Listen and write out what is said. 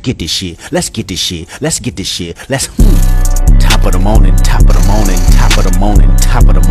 get this shit. Let's get this shit. Let's get this shit. Let's top of the morning, top of the morning, top of the morning, top of the